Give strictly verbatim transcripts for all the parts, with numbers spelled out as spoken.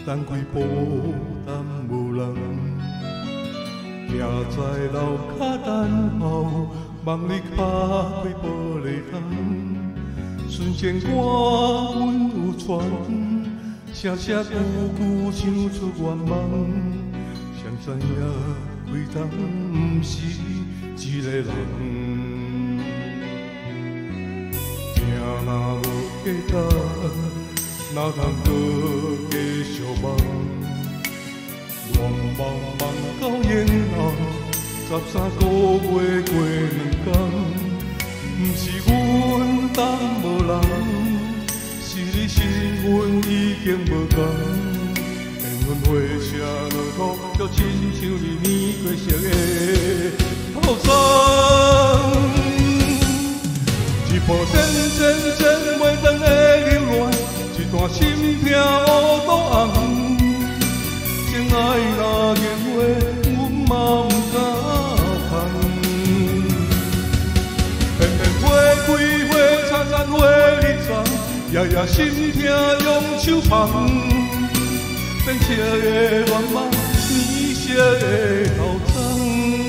等几步等无人，徛在楼骹等候，望你敲开玻璃窗，瞬间歌阮有传，声声句句唱出愿望，谁知影归当不是一个人，情若无价值，哪通搁继续梦？望望望到然后，十三个月过两天，不是阮等无人，是你身份已经无同。缘分花谢落土，就亲像你年过色的土霜。一步渐渐渐袂当的流浪，一段心痛乌都红。情爱若言话，阮嘛不敢通。偏偏花开花灿烂花日长，夜夜心痛用手捧。变色的愿望，年色的头鬃。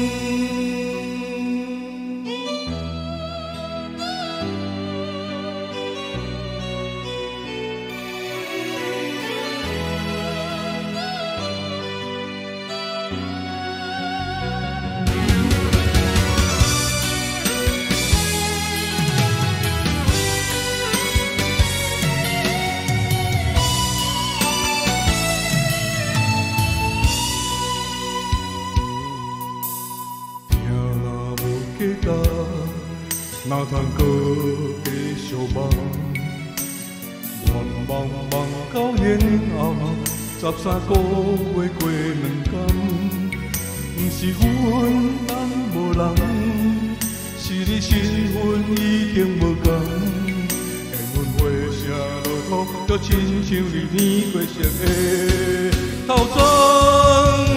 哪通搁继续梦？望望望到然后，十三个月过两天，不是阮等无人，是你身份已经无同。缘分花谢落土，就亲像你年过色的头鬃。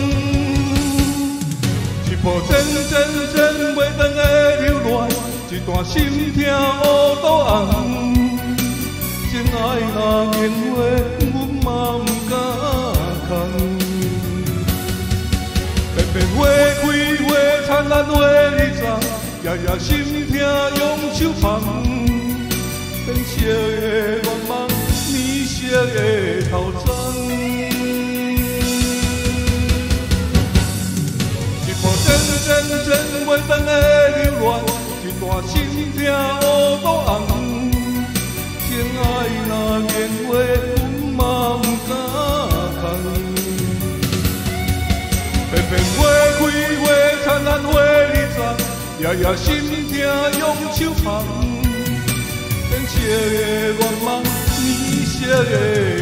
一步渐渐渐袂当的流浪。一段心痛乌都红，情爱若言话，阮嘛不敢空。偏偏花开花灿烂花日长，夜夜心痛用手捧。变色的愿望，年色的头鬃。一步渐渐渐袂当的流浪。一段心痛乌都红，情爱若言话，阮嘛不敢空。偏偏花开花灿烂花日长，夜夜心痛用手捧。变色的愿望，年色的